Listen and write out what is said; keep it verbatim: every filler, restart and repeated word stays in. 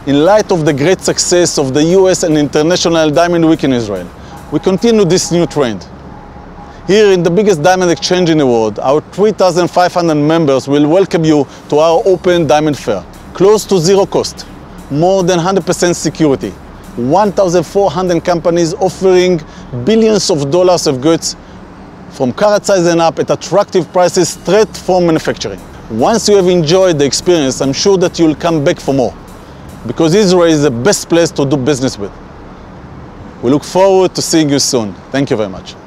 In light of the great success of the U S and International Diamond Week in Israel, we continue this new trend. Here in the biggest diamond exchange in the world, our three thousand five hundred members will welcome you to our open diamond fair. Close to zero cost, more than one hundred percent security, one thousand four hundred companies offering billions of dollars of goods from carat size and up at attractive prices straight from manufacturing. Once you have enjoyed the experience, I'm sure that you'll come back for more, because Israel is the best place to do business with. We look forward to seeing you soon. Thank you very much.